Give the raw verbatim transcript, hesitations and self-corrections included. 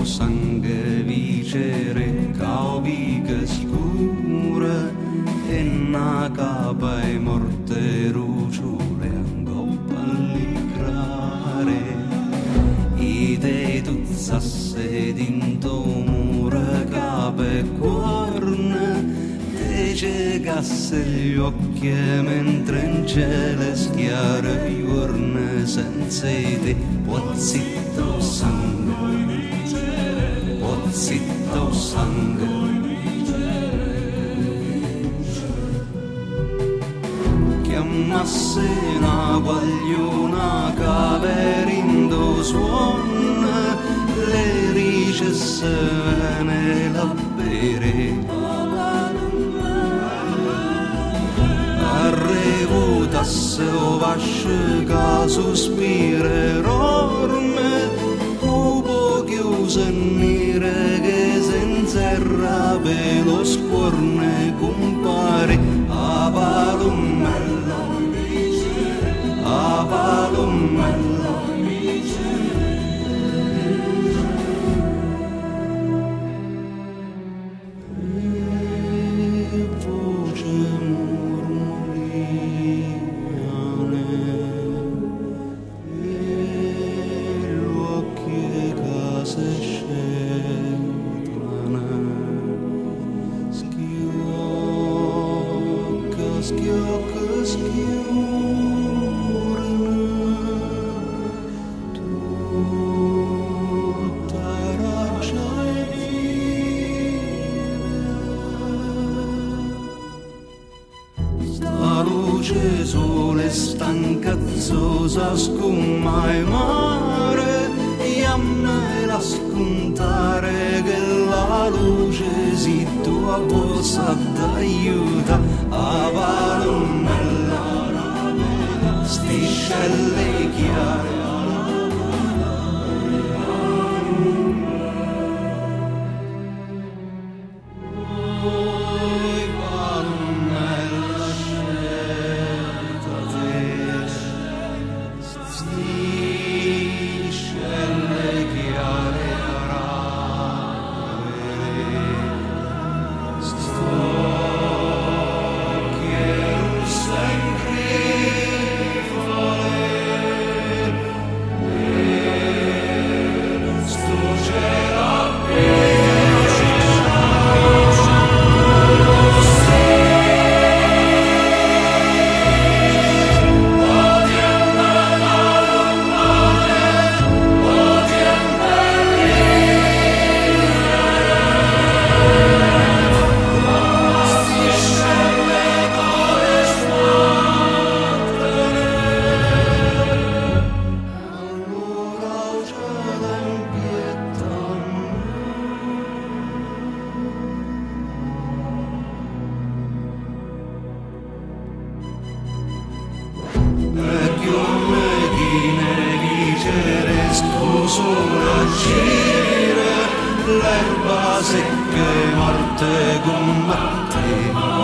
sangue vicere cauvica scura e na capa e morte ruciole angoppa alligrare i te tuzzasse dinto mura capa e corna te ciegasse gli occhi mentre in cielo schiara giorna senza te pozzitto sangue pozzitto sangue chiamasse una guagliona caverindo suona le ricesse nella bere arrevutasse o vascica sospire rorme cupo chiuse nire che s'inserra per lo scorne compare a palommello a palommello e voce murmuriane e l'occhi e case scetrane schiocca schiocca schiorna tutta raccia e vivere sta luce sole stancazzosa scuma e mare iammela scontare che la luce si tua possa d'aiuta a palomella stiscelle chiare oi palomella scelta te stiscelle chiare sulla gira l'erba secca morte combatte